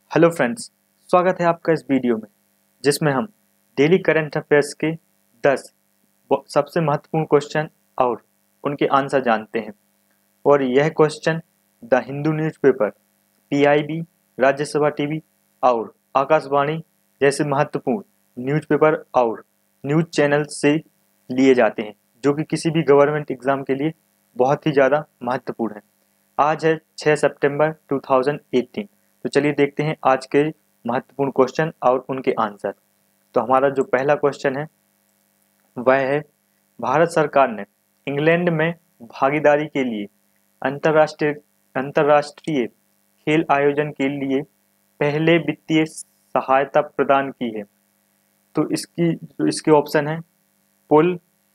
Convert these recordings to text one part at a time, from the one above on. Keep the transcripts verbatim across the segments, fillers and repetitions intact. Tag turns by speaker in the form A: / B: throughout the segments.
A: Hello friends, स्वागत है आपका इस वीडियो में जिसमें हम डेली करंट अफेयर्स के दस ब- सबसे महत्वपूर्ण क्वेश्चन और उनके आंसर जानते हैं। और यह question the Hindu newspaper, PIB, Rajya Sabha TV Akashvani जैसे महत्वपूर्ण न्यूज़पेपर और न्यूज़ चैनल से लिए जाते हैं, जो कि किसी भी गवर्नमेंट एग्जाम के लिए बहुत ही ज़्यादा महत्वपूर्ण है। आज है छह सितंबर दो हज़ार अठारह। तो चलिए देखते हैं आज के महत्वपूर्ण क्वेश्चन और उनके आंसर। तो हमारा जो पहला क्वेश्चन है वह है, भारत सरकार ने इंग्लैंड में भागीदारी के लिए अंतर्राष्ट्रीय अंतर्राष्ट्रीय खेल आयोजन के लिए पहले वित्तीय सहायता प्रदान की है। तो इसकी जो इसके ऑप्शन है पुल,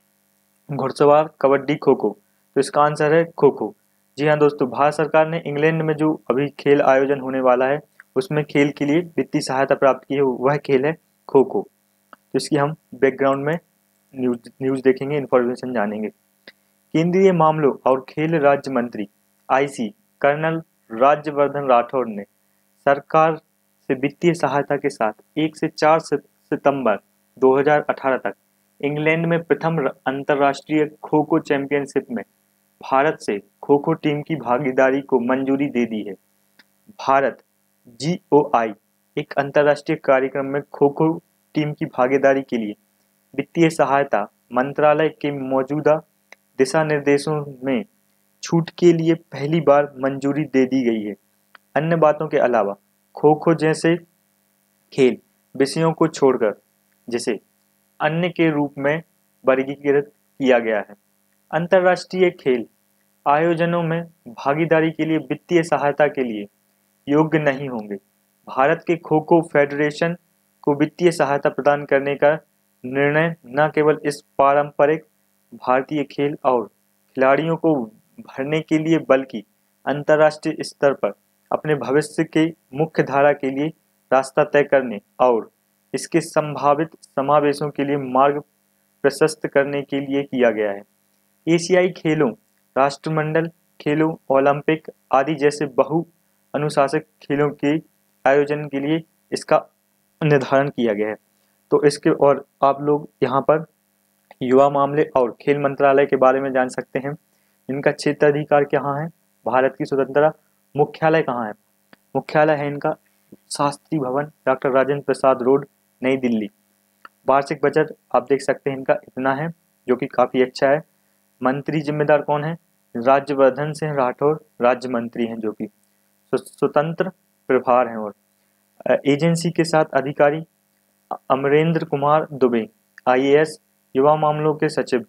A: घुड़सवार, कबड्डी, खो खो। तो इसका आंसर है खो खो। जी हाँ दोस्तों, भारत सरकार ने इंग्लैंड में जो अभी खेल आयोजन होने वाला है उसमें खेल के लिए वित्तीय सहायता प्राप्त की है, वह खेल है खो खो। तो इसकी हम बैकग्राउंड में न्यूज न्यूज देखेंगे, इन्फॉर्मेशन जानेंगे। केंद्रीय मामलों और खेल राज्य मंत्री आईसी कर्नल राज्यवर्धन राठौड़ ने सरकार से वित्तीय सहायता के साथ एक से चार सितंबर दो हज़ार अठारह तक इंग्लैंड में प्रथम अंतर्राष्ट्रीय खो खो चैंपियनशिप में भारत से खो खो टीम की भागीदारी को मंजूरी दे दी है। भारत जीओआई एक अंतर्राष्ट्रीय कार्यक्रम में खो खो टीम की भागीदारी के लिए वित्तीय सहायता मंत्रालय के मौजूदा दिशा निर्देशों में छूट के लिए पहली बार मंजूरी दे दी गई है। अन्य बातों के अलावा खो खो जैसे खेल विषयों को छोड़कर जिसे अन्य के रूप में वर्गीकृत किया गया है। अंतर्राष्ट्रीय खेल आयोजनों में भागीदारी के लिए वित्तीय सहायता के लिए योग्य नहीं होंगे। भारत के खो खो फेडरेशन को वित्तीय सहायता प्रदान करने का निर्णय न केवल इस पारंपरिक भारतीय खेल और खिलाड़ियों को भरने के लिए बल्कि अंतर्राष्ट्रीय स्तर पर अपने भविष्य के मुख्य धारा के लिए रास्ता तय करने और इसके संभावित समावेशों के लिए मार्ग प्रशस्त करने के लिए किया गया है। एशियाई खेलों, राष्ट्रमंडल खेलों, ओलंपिक आदि जैसे बहु अनुशासित खेलों के आयोजन के लिए इसका निर्धारण किया गया है। तो इसके और आप लोग यहाँ पर युवा मामले और खेल मंत्रालय के बारे में जान सकते हैं। इनका क्षेत्राधिकार कहाँ है, भारत की स्वतंत्रता, मुख्यालय कहाँ है, मुख्यालय है इनका शास्त्री भवन, डॉक्टर राजेंद्र प्रसाद रोड, नई दिल्ली। वार्षिक बजट आप देख सकते हैं इनका इतना है, जो कि काफ़ी अच्छा है। मंत्री जिम्मेदार कौन है, राज्यवर्धन सिंह राठौड़ राज्य मंत्री हैं, जो कि स्वतंत्र प्रभार हैं। और एजेंसी के साथ अधिकारी अमरेंद्र कुमार दुबे आईएएस, युवा मामलों के सचिव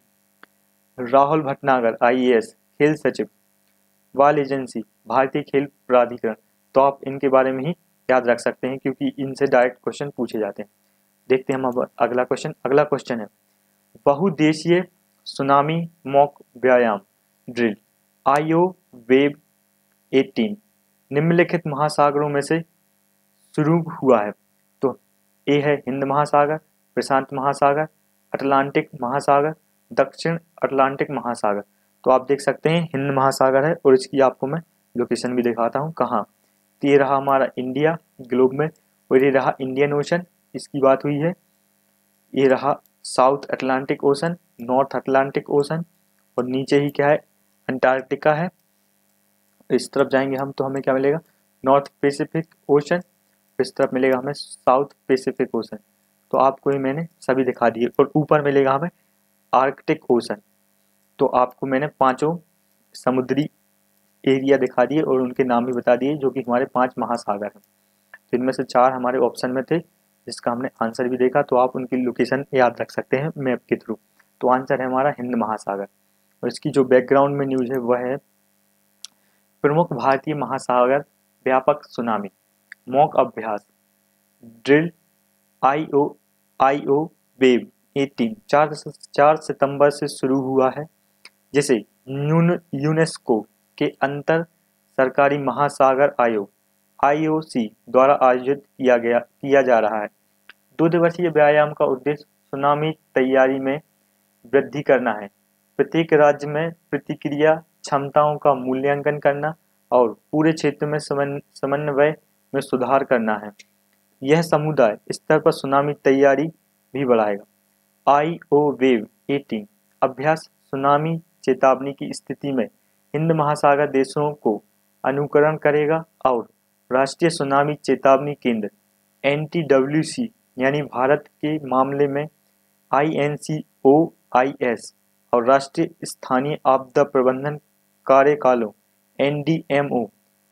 A: राहुल भटनागर आईएएस, खेल सचिव बाल एजेंसी भारतीय खेल प्राधिकरण। तो आप इनके बारे में ही याद रख सकते हैं क्योंकि इनसे डायरेक्ट क्वेश्चन पूछे जाते हैं। देखते हैं हम अब अगला क्वेश्चन। अगला क्वेश्चन है, बहुदेशीय सुनामी मॉक व्यायाम ड्रिल आईओ वेब अठारह निम्नलिखित महासागरों में से शुरू हुआ है। तो ए है हिंद महासागर, प्रशांत महासागर, अटलांटिक महासागर, दक्षिण अटलांटिक महासागर। तो आप देख सकते हैं हिंद महासागर है और इसकी आपको मैं लोकेशन भी दिखाता हूँ कहाँ। तो ये रहा हमारा इंडिया ग्लोब में, और ये रहा इंडियन ओशन, इसकी बात हुई है। ये रहा South Atlantic Ocean, North Atlantic Ocean, और नीचे ही क्या है, अंटार्कटिका है। इस तरफ जाएंगे हम तो हमें क्या मिलेगा, नॉर्थ पैसिफिक ओशन। इस तरफ मिलेगा हमें साउथ पैसिफिक ओशन। तो आपको ही मैंने सभी दिखा दिए। और ऊपर मिलेगा हमें आर्कटिक ओशन। तो आपको मैंने पांचों समुद्री एरिया दिखा दिए और उनके नाम भी बता दिए, जो कि हमारे पांच महासागर हैं। तो इनमें से चार हमारे ऑप्शन में थे, जिसका हमने आंसर भी देखा। तो आप उनकी लोकेशन याद रख सकते हैं मैप के थ्रू। तो आंसर है हमारा हिंद महासागर। और इसकी जो बैकग्राउंड में न्यूज़ है वह है, प्रमुख भारतीय महासागर व्यापक सुनामी मॉक अभ्यास ड्रिल आईओ आईओ वेब अठारह चार चार सितंबर से शुरू हुआ है, जिसे यूनेस्को के अंतर सरकारी महासागर आयोग आईओसी द्वारा आयोजित किया गया किया जा रहा है। दो दिवसीय व्यायाम का उद्देश्य सुनामी तैयारी में वृद्धि करना है, प्रत्येक राज्य में प्रतिक्रिया क्षमताओं का मूल्यांकन करना और पूरे क्षेत्र में समन्वय में सुधार करना है। यह समुदाय स्तर पर सुनामी तैयारी भी बढ़ाएगा। आई ओ वेव अठारह अभ्यास सुनामी चेतावनी की स्थिति में हिंद महासागर देशों को अनुकरण करेगा और राष्ट्रीय सुनामी चेतावनी केंद्र एन टी डब्ल्यू सी यानी भारत के मामले में I N C O I S और राष्ट्रीय स्थानीय आपदा प्रबंधन कार्यकालों N D M O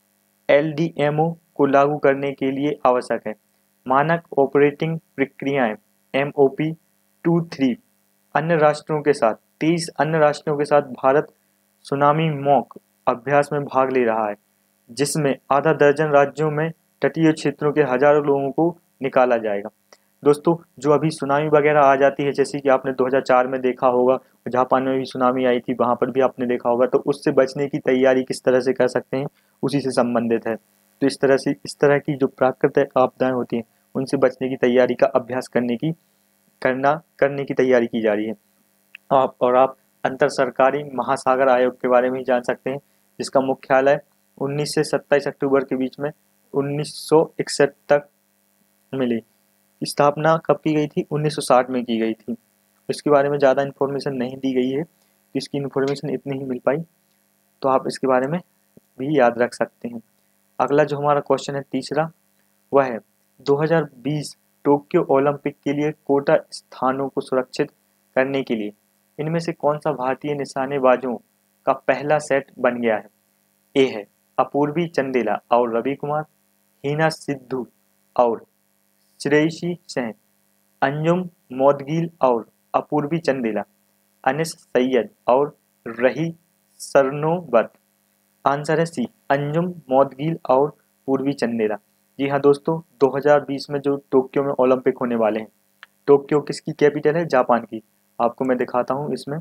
A: L D M O को लागू करने के लिए आवश्यक है। मानक ऑपरेटिंग प्रक्रियाएं एम ओ पी तेईस अन्य राष्ट्रों के साथ तेईस अन्य राष्ट्रों के साथ भारत सुनामी मॉक अभ्यास में भाग ले रहा है, जिसमें आधा दर्जन राज्यों में तटीय क्षेत्रों के हजारों लोगों को निकाला जाएगा। दोस्तों, जो अभी सुनामी वगैरह आ जाती है, जैसे कि आपने दो हज़ार चार में देखा होगा, जापान में भी सुनामी आई थी, वहाँ पर भी आपने देखा होगा, तो उससे बचने की तैयारी किस तरह से कर सकते हैं उसी से संबंधित है। तो इस तरह से इस तरह की जो प्राकृतिक आपदाएं होती हैं उनसे बचने की तैयारी का अभ्यास करने की करना करने की तैयारी की जा रही है। आप और आप अंतर सरकारी महासागर आयोग के बारे में जान सकते हैं, जिसका मुख्यालय उन्नीस से सत्ताईस अक्टूबर के बीच में उन्नीस सौ इकसठ तक मिली। स्थापना कब की गई थी? उन्नीस सौ साठ में की गई थी। इसके बारे में ज़्यादा इन्फॉर्मेशन नहीं दी गई है, तो इसकी इन्फॉर्मेशन इतनी ही मिल पाई, तो आप इसके बारे में भी याद रख सकते हैं। अगला जो हमारा क्वेश्चन है तीसरा, वह है दो हज़ार बीस टोक्यो ओलंपिक के लिए कोटा स्थानों को सुरक्षित करने के लिए इनमें से कौन सा भारतीय निशानेबाजों का पहला सेट बन गया है? ए है अपूर्वी चंदेला और रवि कुमार, हिना सिद्धू और श्रेयसी सेन, अंजुम मोदगिल और अपूर्वी चंदेला, अनिस सैयद और रही सरनोबत। आंसर है सी, अंजुम मोदगिल और पूर्वी चंदेला। जी हाँ दोस्तों, दो हज़ार बीस में जो टोक्यो में ओलंपिक होने वाले हैं, टोक्यो किसकी कैपिटल है? जापान की। आपको मैं दिखाता हूँ इसमें,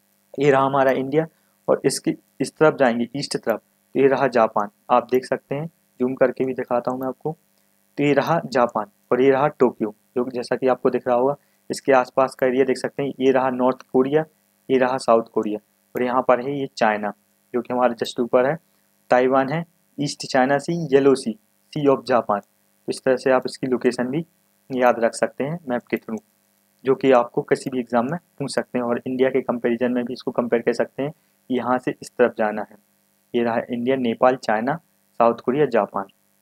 A: ये रहा हमारा इंडिया और इसकी इस तरफ जाएंगे ईस्ट तरफ, तो ये रहा जापान। आप देख सकते हैं, जूम करके भी दिखाता हूँ मैं आपको, तो ये रहा जापान और ये रहा टोक्यो, जो जैसा कि आपको दिख रहा होगा। इसके आसपास का एरिया देख सकते हैं, ये रहा नॉर्थ कोरिया, ये रहा साउथ कोरिया और यहाँ पर है ये चाइना, जो कि हमारे जस्ट ऊपर है। ताइवान है, East China Sea, Yellow Sea, Sea of Japan. तो इस तरह से आप इसकी लोकेशन भी याद रख सकते हैं मैप के थ्रू, जो कि आपको किसी भी एग्जाम में पूछ सकते हैं और इंडिया के कंपैरिजन में भी इसको कंपेयर कर सकते हैं। यहाँ से इस तरफ जाना है, ये रहा India, Nepal, China, South Korea, Japan.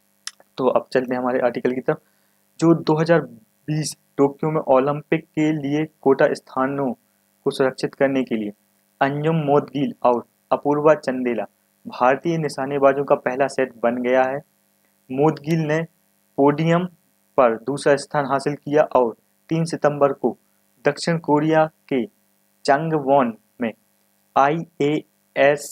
A: तो अब चलते हैं हमारे आर्टिकल की तरफ। जो दो हज़ार बीस टोक्यो में ओलंपिक के लिए कोटा स्थानों को सुरक्षित करने के लिए अंजुम मोदगिल और अपूर्वा चंदेला भारतीय निशानेबाजों का पहला सेट बन गया है। मोदगिल ने पोडियम पर दूसरा स्थान हासिल किया और तीन सितंबर को दक्षिण कोरिया के चंगवॉन में I A S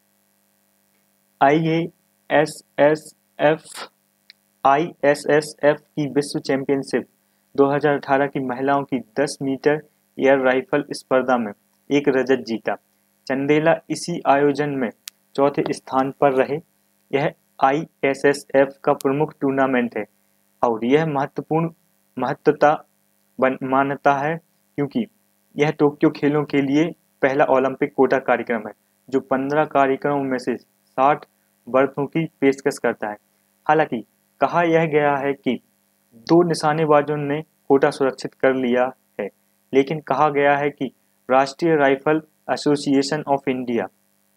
A: I A S S F I S S F की विश्व चैंपियनशिप दो हज़ार अठारह की महिलाओं की दस मीटर एयर राइफल स्पर्धा में एक रजत जीता। चंदेला इसी आयोजन में चौथे स्थान पर रहे। यह आई एस एस एफ का प्रमुख टूर्नामेंट है और यह महत्वपूर्ण महत्वता मानता है क्योंकि यह टोक्यो खेलों के लिए पहला ओलंपिक कोटा कार्यक्रम है, जो पंद्रह कार्यक्रमों में से साठ बर्थों की पेशकश करता है। हालांकि कहा यह गया है कि दो निशानेबाजों ने कोटा सुरक्षित कर लिया है, लेकिन कहा गया है कि राष्ट्रीय Rifle Association of India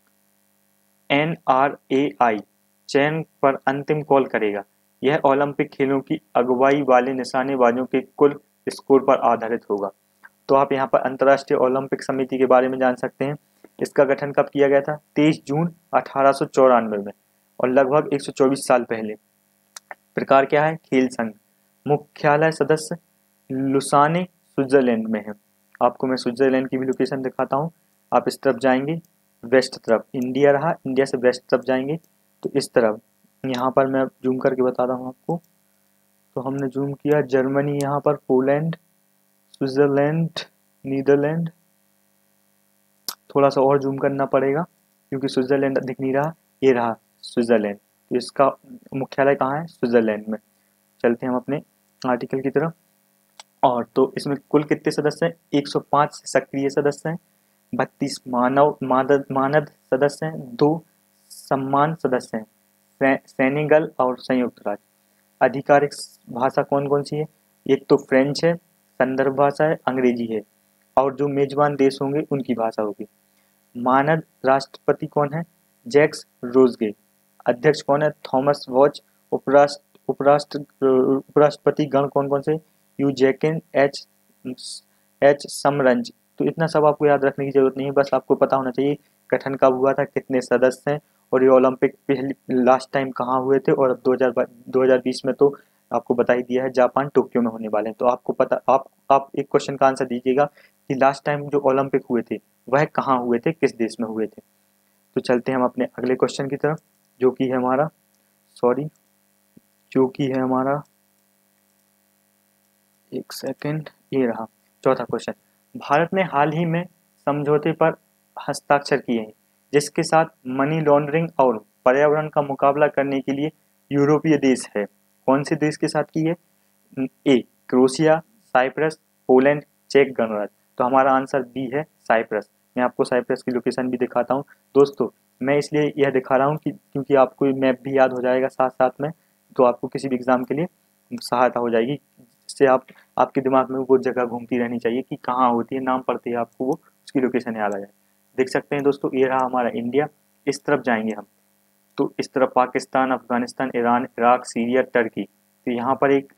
A: N R A I चयन पर अंतिम कॉल करेगा। यह ओलंपिक खेलों की अगुवाई वाले निशानेबाजों के कुल स्कोर पर आधारित होगा। तो आप यहाँ पर अंतर्राष्ट्रीय ओलंपिक समिति के बारे में जान सकते हैं। इसका गठन कब किया गया था? तेईस जून अठारह सौ चौरानवे में और लगभग एक सौ चौबीस साल पहले। प्रकार क्या है? खेल संघ। मुख्यालय सदस्य लुसाने स्विट्जरलैंड में है। आपको मैं स्विट्जरलैंड की भी लोकेशन दिखाता हूँ। आप इस तरफ जाएंगे, वेस्ट तरफ इंडिया रहा, इंडिया से वेस्ट तरफ जाएंगे तो इस तरफ, यहाँ पर मैं जूम करके बता रहा हूँ आपको। तो हमने जूम किया, जर्मनी यहाँ पर, पोलैंड, स्विट्जरलैंड, नीदरलैंड, थोड़ा सा और जूम करना पड़ेगा क्योंकि स्विट्जरलैंड दिख नहीं रहा। ये रहा स्विट्जरलैंड, तो इसका मुख्यालय कहाँ है? स्विट्जरलैंड में। चलते हैं हम अपने आर्टिकल की तरफ। और तो इसमें कुल कितने सदस्य हैं? एक सौ पाँच सक्रिय सदस्य हैं, बत्तीस मानव मानद मानद सदस्य हैं, दो सम्मान सदस्य हैं, सेनेगल और संयुक्त राज्य। आधिकारिक भाषा कौन कौन सी है? एक तो फ्रेंच है, संदर्भ भाषा है, अंग्रेजी है, और जो मेजबान देश होंगे उनकी भाषा होगी। मानद राष्ट्रपति कौन है? जैक्स रोजगे। अध्यक्ष कौन है? Thomas watch. उपराष्ट्र उपराष्ट्र उपराष्ट्रपति गण कौन कौन से? यू जैकिन, एच एच समरंज। तो इतना सब आपको याद रखने की जरूरत नहीं है, बस आपको पता होना चाहिए गठन कब हुआ था, कितने सदस्य हैं, और ये ओलंपिक पहली लास्ट टाइम कहाँ हुए थे, और अब दो हज़ार बीस में तो आपको बता ही दिया है जापान टोक्यो में होने वाले हैं। तो आपको पता आप आप एक क्वेश्चन का आंसर दीजिएगा कि लास्ट टाइम जो ओलंपिक हुए थे वह कहाँ हुए थे, किस देश में हुए थे। तो चलते हैं हम अपने अगले क्वेश्चन की तरफ, जो कि है हमारा सॉरी जो कि है हमारा एक सेकंड, ये रहा चौथा क्वेश्चन। भारत ने हाल ही में समझौते पर हस्ताक्षर किए हैं जिसके साथ मनी लॉन्ड्रिंग और पर्यावरण का मुकाबला करने के लिए यूरोपीय देश है। कौन से देश के साथ की है? ए क्रोएशिया, साइप्रस, पोलैंड, चेक गणराज्य। तो हमारा आंसर बी है साइप्रस। मैं आपको साइप्रस की लोकेशन भी दिखाता हूँ दोस्तों। मैं इसलिए यह दिखा रहा हूँ कि क्योंकि आपको मैप भी याद हो जाएगा साथ साथ में, तो आपको किसी भी एग्जाम के लिए सहायता हो जाएगी, जिससे आप आपके दिमाग में वो जगह घूमती रहनी चाहिए कि कहाँ होती है, नाम पढ़ते ही आपको वो उसकी लोकेशन याद आ जाए। देख सकते हैं दोस्तों, ये रहा हमारा इंडिया। इस तरफ जाएंगे हम तो इस तरफ Pakistan, Afghanistan, Iran, Iraq, Syria, Turkey. तो यहाँ पर एक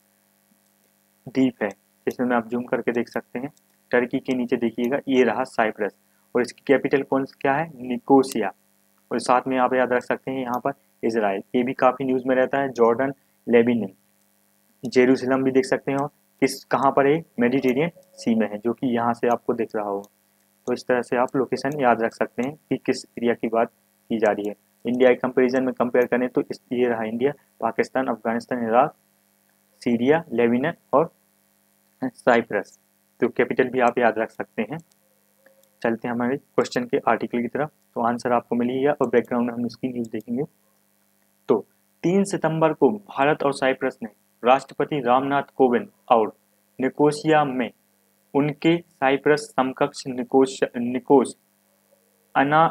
A: द्वीप है जिसमें आप जूम करके देख सकते हैं। टर्की के नीचे देखिएगा, ये रहा साइप्रस, और इसकी कैपिटल कौन क्या है? निकोसिया। और साथ में आप याद रख सकते हैं यहाँ पर इजराइल, ये भी काफ़ी न्यूज़ में रहता है। जॉर्डन, लेबनान, जेरूसलम भी देख सकते हो, किस कहाँ पर है? मेडिटेरियन सी में है, जो कि यहाँ से आपको दिख रहा होगा। तो इस तरह से आप लोकेशन याद रख सकते हैं कि किस एरिया की बात की जा रही है। इंडिया के कंपेरिजन में कंपेयर करें तो इस ये रहा India, Pakistan, Afghanistan, Iraq, Syria, Lebanon और साइप्रस। तो कैपिटल भी आप याद रख सकते हैं। चलते हैं हमारे क्वेश्चन के आर्टिकल की तरफ। तो आंसर आपको मिल गया और बैकग्राउंड में हम इसकी न्यूज़ देखेंगे। तो तीन सितंबर को भारत और साइप्रस ने राष्ट्रपति रामनाथ कोविंद और निकोसिया में उनके साइप्रस समकक्ष निकोस निकोस अना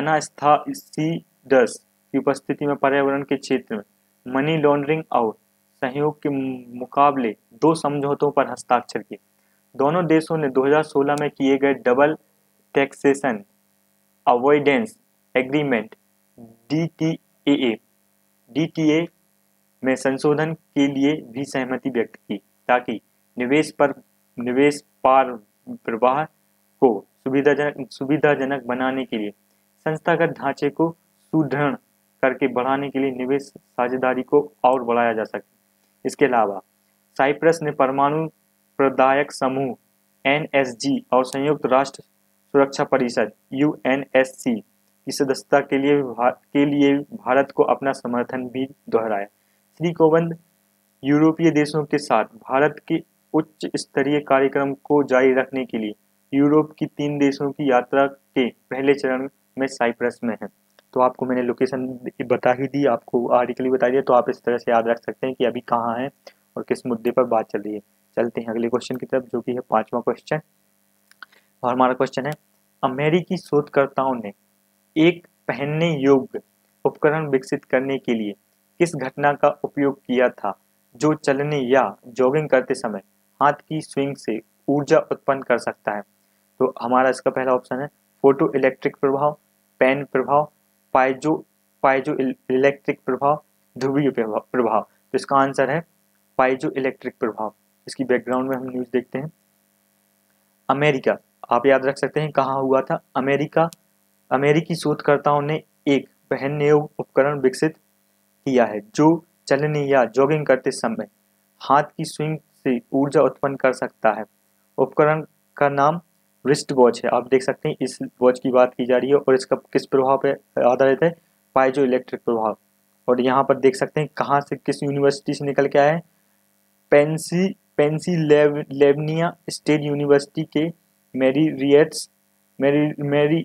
A: अनास्थासीडस की उपस्थिति में पर्यावरण के क्षेत्र में मनी लॉन्ड्रिंग और सहयोग के मुकाबले दो समझौतों पर हस्ताक्षर किए। दोनों देशों ने दो हज़ार सोलह में किए गए double taxation avoidance agreement D T A D T A में संशोधन के लिए भी सहमति व्यक्त की, ताकि निवेश पर निवेश पार प्रवाह को सुविधाजनक सुविधाजनक बनाने के लिए संस्थागत ढांचे को सुदृढ़ करके बढ़ाने के लिए निवेश साझेदारी को और बढ़ाया जा सके। इसके अलावा साइप्रस ने परमाणु प्रदायक समूह एन एस जी और संयुक्त राष्ट्र सुरक्षा परिषद यू एन एस सी की सदस्यता के लिए के लिए भारत को अपना समर्थन भी दोहराया। श्री कोविंद यूरोपीय देशों के साथ भारत के उच्च स्तरीय कार्यक्रम को जारी रखने के लिए यूरोप की तीन देशों की यात्रा के पहले चरण में साइप्रस में है। तो आपको मैंने लोकेशन बता ही दी, आपको आर्टिकल ही बता दिया, तो आप इस तरह से याद रख सकते हैं कि अभी कहाँ है और किस मुद्दे पर बात चल रही है। चलते हैं अगले क्वेश्चन की तरफ, जो कि है पांचवा क्वेश्चन। और हमारा क्वेश्चन है, अमेरिकी शोधकर्ताओं ने एक पहनने योग्य उपकरण विकसित करने के लिए किस घटना का उपयोग किया था जो चलने या जॉगिंग करते समय हाथ की स्विंग से ऊर्जा उत्पन्न कर सकता है? तो हमारा इसका पहला ऑप्शन है फोटो इलेक्ट्रिक प्रभाव, पेन प्रभाव, पाइजो पाइजो इलेक्ट्रिक प्रभाव, ध्रुवीय प्रभाव। तो इसका आंसर है पाइजो इलेक्ट्रिक प्रभाव। इसकी बैकग्राउंड में हम न्यूज़ देखते हैं। अमेरिका, आप याद रख सकते हैं कहाँ हुआ था? अमेरिका अमेरिकी शोधकर्ताओं ने एक पहनने योग्य उपकरण विकसित किया है जो चलने या जॉगिंग करते समय हाथ की स्विंग से ऊर्जा उत्पन्न कर सकता है। उपकरण का नाम रिस्ट वॉच है। आप देख सकते हैं इस वॉच की बात की जा रही है और इसका किस प्रभाव पर आधारित है? पाइजो इलेक्ट्रिक प्रभाव। और यहाँ पर देख सकते हैं कहाँ से, किस यूनिवर्सिटी से निकल के आया है? पेंसी पेंसिल्वेनिया स्टेट यूनिवर्सिटी के मेरी रिएट्स मेरी मेरी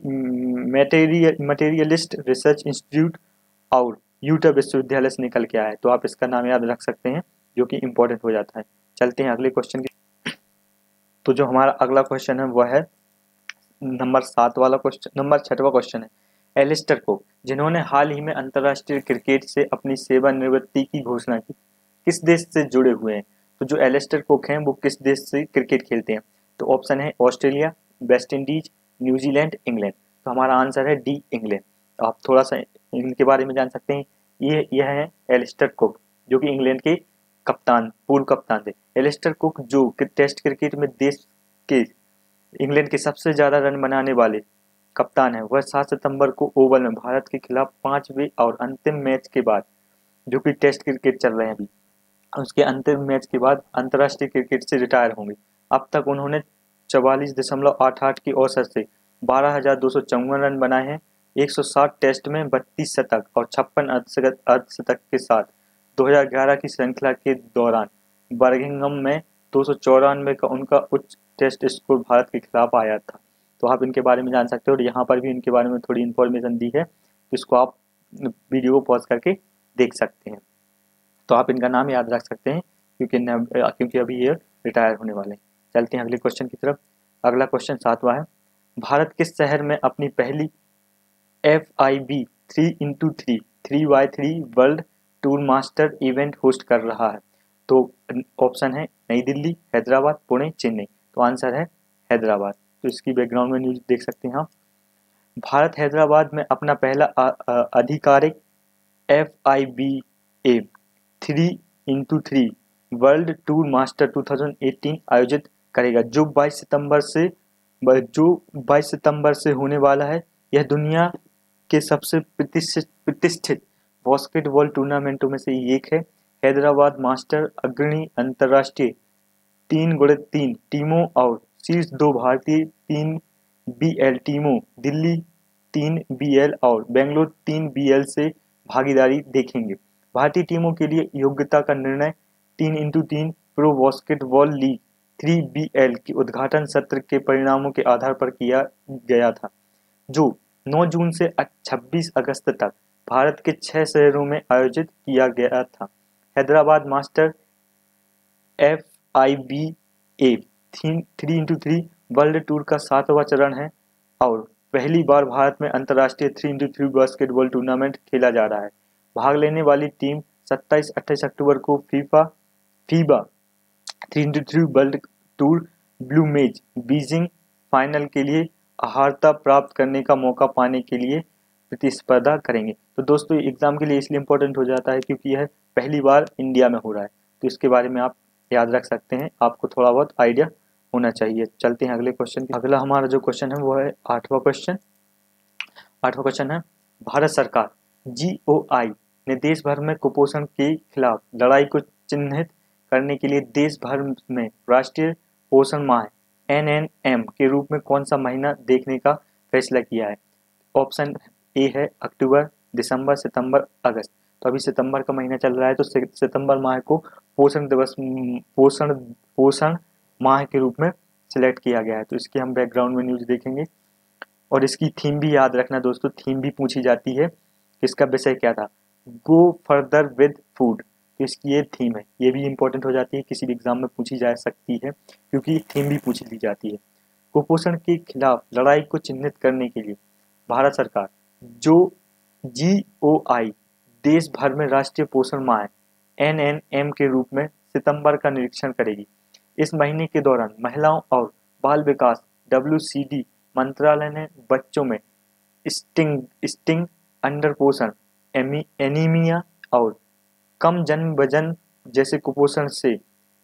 A: मटेरियलिस्ट रिसर्च इंस्टीट्यूट और यूटा विश्वविद्यालय से निकल के आया है। तो आप इसका नाम याद रख सकते हैं, जो कि इम्पोर्टेंट हो जाता है। चलते हैं अगले क्वेश्चन की। तो जो हमारा अगला क्वेश्चन है वह है नंबर सात वाला क्वेश्चन, नंबर छठवा क्वेश्चन है। एलिस्टर कुक, जिन्होंने हाल ही में अंतर्राष्ट्रीय क्रिकेट से अपनी सेवानिवृत्ति की घोषणा की, किस देश से जुड़े हुए हैं? तो जो एलिस्टर कुक हैं वो किस देश से क्रिकेट खेलते हैं? तो ऑप्शन है Australia, West Indies, New Zealand, England. तो हमारा आंसर है डी, इंग्लैंड। तो आप थोड़ा सा इनके बारे में जान सकते हैं। ये यह है एलिस्टर कुक, जो कि इंग्लैंड के कप्तान, पूर्व कप्तान थे। एलिस्टर कुक जो कि टेस्ट क्रिकेट में देश के, इंग्लैंड के सबसे ज्यादा रन बनाने वाले कप्तान है। वह सात सितंबर को ओवल में भारत के खिलाफ पांचवें और अंतिम मैच के बाद, जो कि टेस्ट क्रिकेट चल रहे हैं अभी, उसके अंतिम मैच के बाद अंतर्राष्ट्रीय क्रिकेट से रिटायर होंगे। अब तक उन्होंने चवालीस दशमलव आठ आठ की औसत से बारह हजार दो सौ चौवन रन बनाए हैं। एक सौ साठ टेस्ट में बत्तीस शतक और छप्पन अर्धशतक के साथ दो हज़ार ग्यारह की श्रृंखला के दौरान बर्मिंघम में दो सौ चौरानवे का उनका उच्च टेस्ट स्कोर भारत के खिलाफ आया था। तो आप इनके बारे में जान सकते हो और यहाँ पर भी इनके बारे में थोड़ी इन्फॉर्मेशन दी है, इसको आप वीडियो को पॉज करके देख सकते हैं। तो आप इनका नाम याद रख सकते हैं क्योंकि क्योंकि अभी ये रिटायर होने वाले हैं। चलते हैं अगले क्वेश्चन की तरफ। अगला क्वेश्चन सातवां है, भारत किस शहर में अपनी पहली F I B three into three three by three world tour master event host कर रहा है? तो ऑप्शन है नई दिल्ली, हैदराबाद, पुणे, चेन्नई। तो आंसर है हैदराबाद। तो इसकी बैकग्राउंड में न्यूज देख सकते हैं आप। भारत हैदराबाद में अपना पहला आधिकारिक F I B A three into three world tour master दो हज़ार अठारह आयोजित करेगा, जो बाईस सितंबर से जो बाईस सितंबर से होने वाला है। यह दुनिया के सबसे प्रतिष्ठित प्रतिष्ठित बास्केटबॉल टूर्नामेंटों में से एक है। हैदराबाद मास्टर अग्रणी अंतर्राष्ट्रीय तीन गुणे तीन टीमों और शीर्ष दो भारतीय तीन बी एल टीमों, दिल्ली तीन बी एल और बेंगलुरु तीन बी एल से भागीदारी देखेंगे। भारतीय टीमों के लिए योग्यता का निर्णय तीन इंटू तीन pro basketball league three B L के उद्घाटन सत्र के परिणामों के आधार पर किया गया था, जो नौ जून से छब्बीस अगस्त तक भारत के छह शहरों में आयोजित किया गया था। Hyderabad master F I B A three into three world tour का सातवां चरण है और पहली बार भारत में अंतर्राष्ट्रीय three into three basketball tournament खेला जा रहा है। भाग लेने वाली टीम सत्ताईस अट्ठाईस अक्टूबर को FIFA FIBA three into three world tour ब्लू मेज बीजिंग फाइनल के लिए अर्हता प्राप्त करने का मौका पाने के लिए प्रतिस्पर्धा करेंगे। तो दोस्तों एग्जाम के लिए इसलिए इम्पोर्टेंट हो जाता है क्योंकि यह पहली बार इंडिया में हो रहा है, तो इसके बारे में आप याद रख सकते हैं, आपको थोड़ा बहुत आइडिया होना चाहिए। चलते हैं अगले क्वेश्चन की। अगला हमारा जो क्वेश्चन है वो है आठवां क्वेश्चन। आठवां क्वेश्चन है, भारत सरकार जी ओ आई ने देश भर में कुपोषण के खिलाफ लड़ाई को चिन्हित करने के लिए देश भर में राष्ट्रीय पोषण माह एन एन एम के रूप में कौन सा महीना देखने का फैसला किया है? ऑप्शन ए है अक्टूबर, दिसंबर, सितंबर, अगस्त। तो अभी सितंबर का महीना चल रहा है, तो सितंबर माह को पोषण दिवस पोषण पोषण माह के रूप में सिलेक्ट किया गया है। तो इसकी हम बैकग्राउंड में न्यूज देखेंगे और इसकी थीम भी याद रखना दोस्तों, थीम भी पूछी जाती है। इसका विषय क्या था? Go further with food. तो इसकी ये थीम है, ये भी इंपॉर्टेंट हो जाती है, किसी भी एग्जाम में पूछी जा सकती है क्योंकि थीम भी पूछ ली जाती है। कुपोषण के खिलाफ लड़ाई को चिन्हित करने के लिए भारत सरकार जो जी ओ आई देश भर में राष्ट्रीय पोषण माह एन एन एम के रूप में सितंबर का निरीक्षण करेगी। इस महीने के दौरान महिलाओं और बाल विकास डब्ल्यू सी डी मंत्रालय ने बच्चों में स्टिंग स्टिंग अंडर पोषण, एनीमिया और कम जन्म वजन जैसे कुपोषण से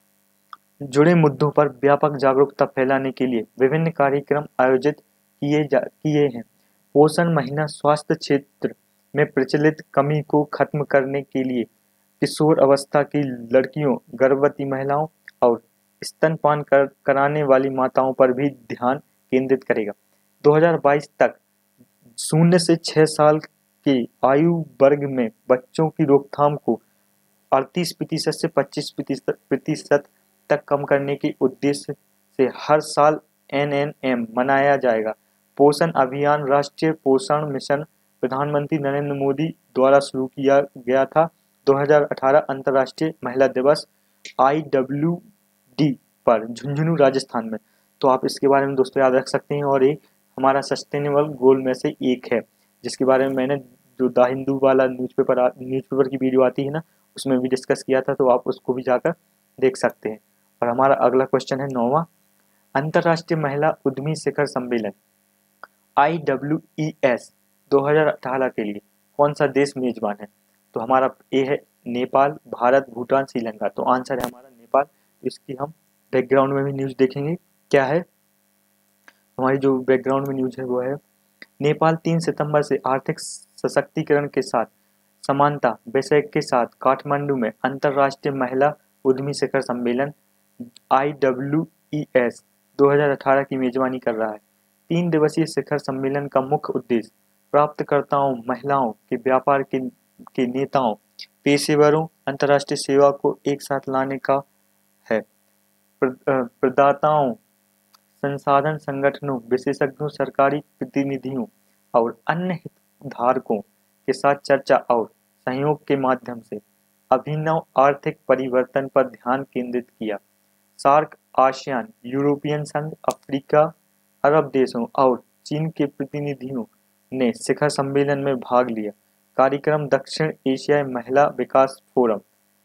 A: जुड़े मुद्दों पर व्यापक जागरूकता फैलाने के लिए विभिन्न कार्यक्रम आयोजित किए जा किए हैं। पोषण महीना स्वास्थ्य क्षेत्र में प्रचलित कमी को खत्म करने के लिए किशोर अवस्था की लड़कियों, गर्भवती महिलाओं और स्तनपान कर, कराने वाली माताओं पर भी ध्यान केंद्रित करेगा। दो हज़ार बाईस तक शून्य से छह साल के आयु वर्ग में बच्चों की रोकथाम को अड़तीस प्रतिशत से पच्चीस प्रतिशत तक कम करने के उद्देश्य से हर साल एन एन एम मनाया जाएगा। पोषण अभियान राष्ट्रीय पोषण मिशन प्रधानमंत्री नरेंद्र मोदी द्वारा शुरू किया गया था। दो हज़ार अठारह अंतर्राष्ट्रीय महिला दिवस आई डब्ल्यू डी पर झुंझुनू राजस्थान में। तो आप इसके बारे में दोस्तों याद रख सकते हैं और एक हमारा सस्टेनेबल गोल में से एक है जिसके बारे में मैंने जो द हिंदू वाला न्यूज़पेपर न्यूज़पेपर की वीडियो आती है ना, उसमें भी डिस्कस किया था, तो आप उसको भी जाकर देख सकते हैं। और हमारा अगला क्वेश्चन है नौवां, अंतर्राष्ट्रीय महिला उद्यमी शिखर सम्मेलन आई डब्ल्यू ई एस दो हज़ार अठारह के लिए कौन सा देश मेजबान है? तो हमारा ए है नेपाल, भारत, भूटान, श्रीलंका। तो आंसर है हमारा नेपाल। तो इसकी हम बैकग्राउंड में भी न्यूज़ देखेंगे क्या है। हमारी जो बैकग्राउंड में न्यूज़ है वो है, नेपाल तीन सितंबर से आर्थिक सशक्तिकरण के साथ समानता विषय के साथ काठमांडू में अंतर्राष्ट्रीय महिला उद्यमी शिखर सम्मेलन आई डब्ल्यू ई एस दो हज़ार अठारह की मेजबानी कर रहा है। तीन दिवसीय शिखर सम्मेलन का मुख्य उद्देश्य प्राप्तकर्ताओं, महिलाओं के व्यापार के, के नेताओं, पेशेवरों, अंतर्राष्ट्रीय सेवा को एक साथ लाने का है। प्रदाताओं, संसाधन संगठनों, विशेषज्ञों, सरकारी प्रतिनिधियों और अन्य हितधारकों के साथ चर्चा और सहयोग के माध्यम से अभिनव आर्थिक परिवर्तन पर ध्यान केंद्रित किया। सार्क, आसियान, यूरोपियन संघ, अफ्रीका, अरब देशों और चीन के प्रतिनिधियों ने शिखर सम्मेलन में भाग लिया। कार्यक्रम दक्षिण एशियाई महिला विकास forum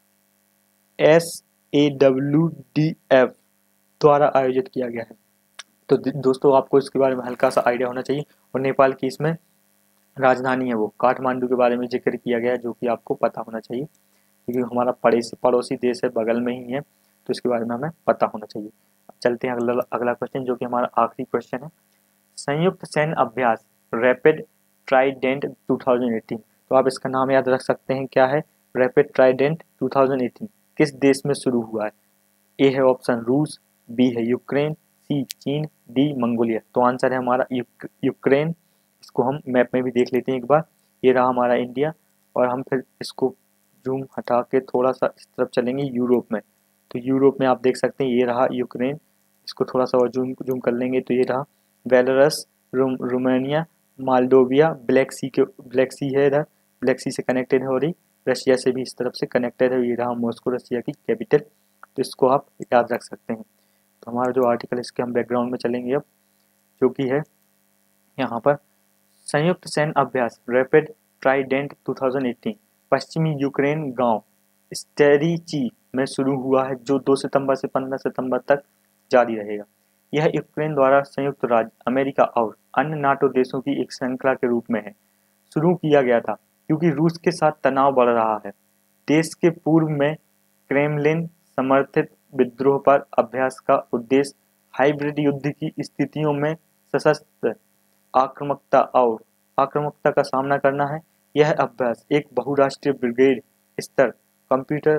A: S A W D F द्वारा आयोजित किया गया है। तो दोस्तों आपको इसके बारे में हल्का सा आइडिया होना चाहिए। और नेपाल की इसमें राजधानी है वो काठमांडू के बारे में जिक्र किया गया है, जो कि आपको पता होना चाहिए क्योंकि हमारा पड़ोसी पड़ोसी देश है, बगल में ही है, तो इसके बारे में हमें पता होना चाहिए। चलते हैं अगला अगला क्वेश्चन, जो कि हमारा आखिरी क्वेश्चन है। संयुक्त सैन्य अभ्यास रैपिड ट्राइडेंट दो हज़ार अठारह। तो आप इसका नाम याद रख सकते हैं, क्या है? रैपिड ट्राइडेंट दो हज़ार अठारह किस देश में शुरू हुआ है? ए है ऑप्शन रूस, बी है यूक्रेन, सी चीन, डी मंगोलिया। तो आंसर है हमारा यूक, यूक्रेन। इसको हम मैप में भी देख लेते हैं एक बार। ये रहा हमारा इंडिया, और हम फिर इसको जूम हटा के थोड़ा सा इस तरफ चलेंगे यूरोप में। तो यूरोप में आप देख सकते हैं ये रहा यूक्रेन। इसको थोड़ा सा और जूम जूम कर लेंगे तो ये रहा Belarus, Rome Romania, Moldova, Black Sea के ब्लैक सी है इधर, ब्लैक सी से कनेक्टेड है, और रशिया से भी इस तरफ से कनेक्टेड है। ये रहा मॉस्को, रशिया की कैपिटल। तो इसको आप याद रख सकते हैं। तो हमारा जो आर्टिकल इसके हम बैकग्राउंड में चलेंगे अब, जो कि है यहाँ पर संयुक्त सैन्य अभ्यास रैपिड ट्राइडेंट दो हज़ार अठारह पश्चिमी यूक्रेन गांव स्टेरिची में शुरू हुआ है, जो दो सितंबर से पंद्रह सितंबर तक जारी रहेगा। यह यूक्रेन द्वारा संयुक्त राज्य अमेरिका और अन्य नाटो देशों की एक श्रृंखला के रूप में है। शुरू किया गया था क्योंकि रूस के साथ तनाव बढ़ रहा है। देश के पूर्व में क्रेमलिन समर्थित विद्रोह पर अभ्यास का उद्देश्य हाइब्रिड युद्ध की स्थितियों में सशस्त्र आक्रामकता और आक्रामकता का सामना करना है। यह अभ्यास एक बहुराष्ट्रीय ब्रिगेड स्तर कंप्यूटर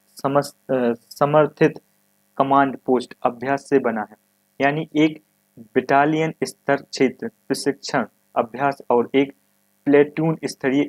A: समर्थित कमांड पोस्ट अभ्यास से बना है, यानी एक बटालियन स्तर क्षेत्र प्रशिक्षण अभ्यास और एक प्लेटून स्तरीय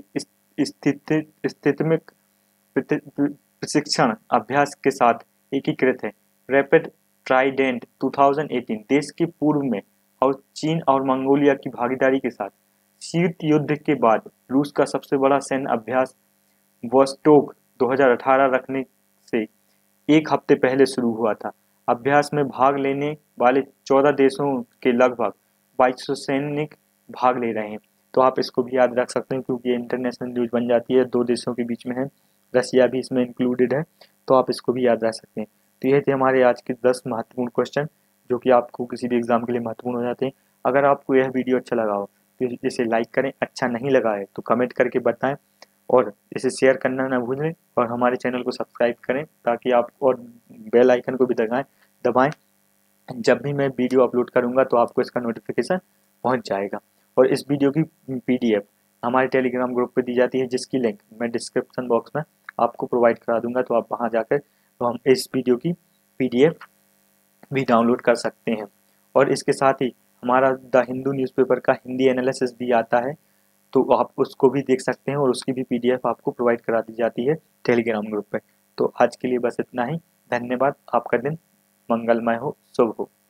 A: स्थितिमिक प्रशिक्षण अभ्यास के साथ एकीकृत है। रैपिड ट्राइडेंट दो हज़ार अठारह देश के पूर्व में और चीन और मंगोलिया की भागीदारी के साथ शीत युद्ध के बाद रूस का सबसे बड़ा सैन्य अभ्यास वोस्टोक दो हज़ार अठारह रखने से एक हफ्ते पहले शुरू हुआ था। अभ्यास में भाग लेने वाले चौदह देशों के लगभग बाईस सौ सैनिक भाग ले रहे हैं। तो आप इसको भी याद रख सकते हैं क्योंकि ये इंटरनेशनल न्यूज बन जाती है, दो देशों के बीच में है, रसिया भी इसमें इंक्लूडेड है, तो आप इसको भी याद रख सकते हैं। तो ये थे हमारे आज के दस महत्वपूर्ण क्वेश्चन जो कि आपको किसी भी एग्जाम के लिए महत्वपूर्ण हो जाते हैं। अगर आपको यह वीडियो अच्छा लगा हो तो इसे लाइक करें, अच्छा नहीं लगा है तो कमेंट करके बताएं, और इसे शेयर करना ना भूलें, और हमारे चैनल को सब्सक्राइब करें ताकि आप, और बेल आइकन को भी दबाएं दबाएं जब भी मैं वीडियो अपलोड करूंगा तो आपको इसका नोटिफिकेशन पहुंच जाएगा। और इस वीडियो की पीडीएफ हमारे टेलीग्राम ग्रुप पे दी जाती है, जिसकी लिंक मैं डिस्क्रिप्शन बॉक्स में आपको प्रोवाइड करा दूंगा, तो आप वहां जाकर तो हम इस वीडियो की पीडीएफ भी डाउनलोड कर सकते हैं। और इसके साथ ही हमारा द हिंदू न्यूज़पेपर का हिंदी एनालिसिस भी आता है, तो आप उसको भी देख सकते हैं, और उसकी भी पीडीएफ आपको प्रोवाइड करा दी जाती है टेलीग्राम ग्रुप पे। तो आज के लिए बस इतना ही। धन्यवाद। आपका दिन मंगलमय हो, शुभ हो।